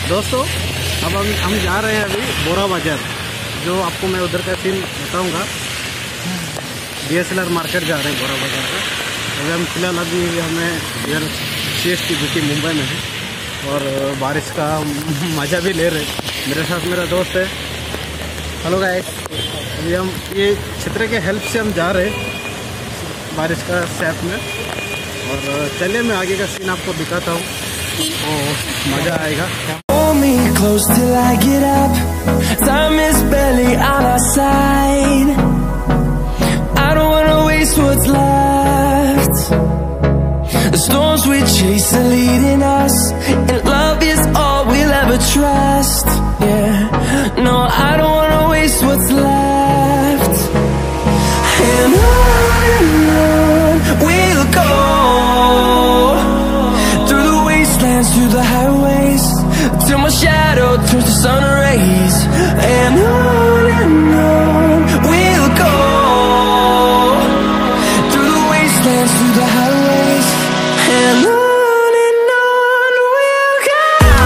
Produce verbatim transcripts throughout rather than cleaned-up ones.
दोस्तों अब हम हम जा रहे हैं अभी बोरा बाज़ार, जो आपको मैं उधर का सीन बताऊंगा। D S L R market जा रहे हैं बोरा बाज़ार का। अभी हम फिलहाल अभी हमें इधर C S T B T Mumbai में है और बारिश का मज़ा भी ले रहे। मेरे साथ मेरा दोस्त है। हेलो गाइस, अभी हम ये छतरे के हेल्प से हम जा रहे हैं बारिश का सैफ में। और चलिए मैं आगे का सीन आपको दिखाता हूँ, मज़ा आएगा। Me close till I get up. Time is barely on our side. I don't wanna waste what's left. The storms we chase are leading us, and love is all we'll ever trust. Yeah, no, I don't wanna waste what's left. And on and on we'll go, through the wastelands, through the highways, till my shadow turns to sun rays. And on and on we'll go, through the wastelands, through the highways. And on and on we'll go.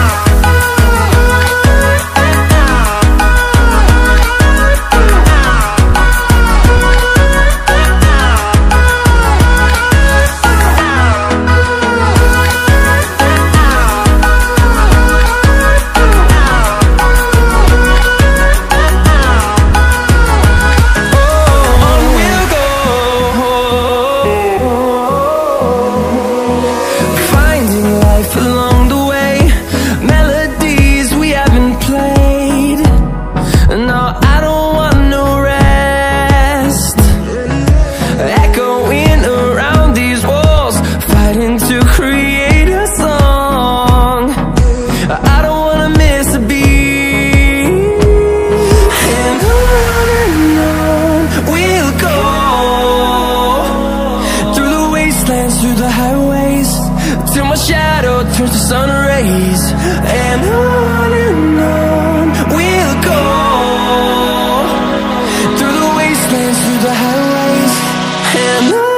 Through the highways, till my shadow turns to sun rays. And on and on we'll go, through the wastelands, through the highways. And on.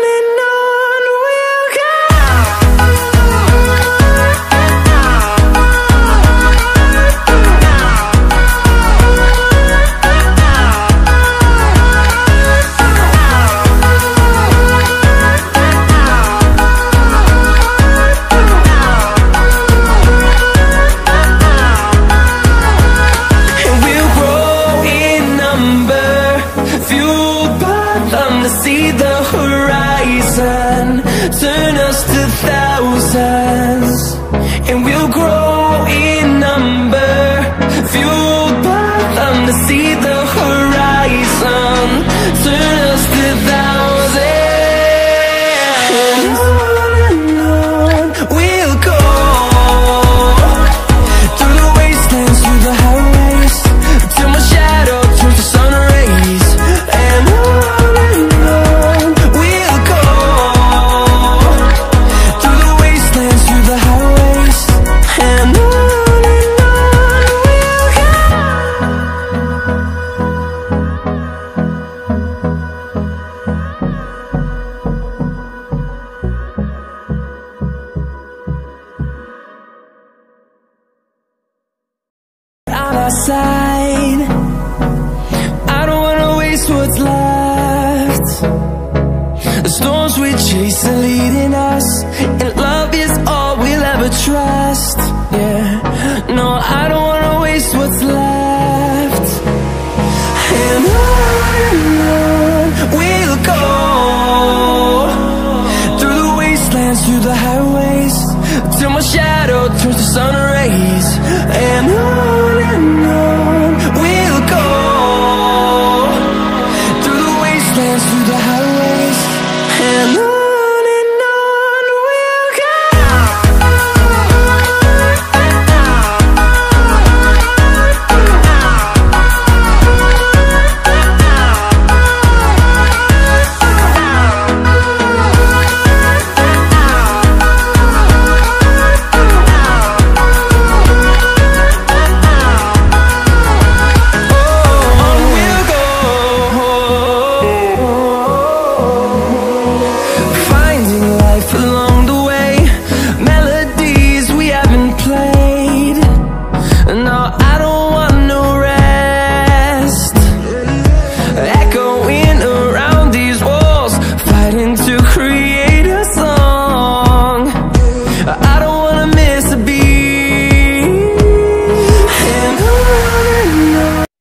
See the horizon turn us to thousands, and we'll grow in number, fueled by them. To see the horizon turn us to thousands, and on and on we'll go, through the wastelands, through the highways, till my shadow turns to sun rays. And on side, I don't wanna waste what's left. The storms we chase are leading us, and love is all we'll ever trust. Yeah, no, I don't wanna waste what's left. And on and on we'll go, through the wastelands, through the highways, till my shadow turns to sun rays. And on and on we'll go, through the wastelands, through the highways. And on.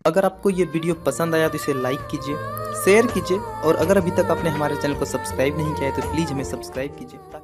अगर आपको ये video पसंद आया तो इसे like कीजिए, share कीजिए और अगर अभी तक आपने हमारे चैनल को सब्सक्राइब नहीं किया है तो प्लीज़ हमें सब्सक्राइब कीजिए।